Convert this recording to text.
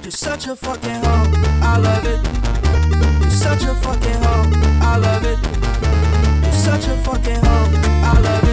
You're such a fucking hoe, I love it. You're such a fucking hoe, I love it. You're such a fucking hoe, I love it.